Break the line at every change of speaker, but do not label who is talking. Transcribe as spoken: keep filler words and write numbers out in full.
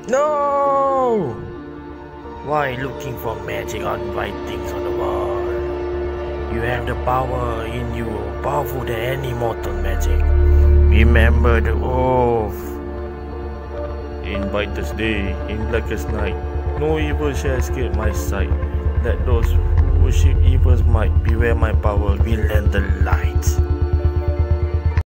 No! Why looking for magic on white things on the wall? You have the power in you, powerful than any mortal magic. Remember the oath. In brightest day, in blackest night, no evil shall escape my sight. Let those who worship evil's might beware my power will lend the light.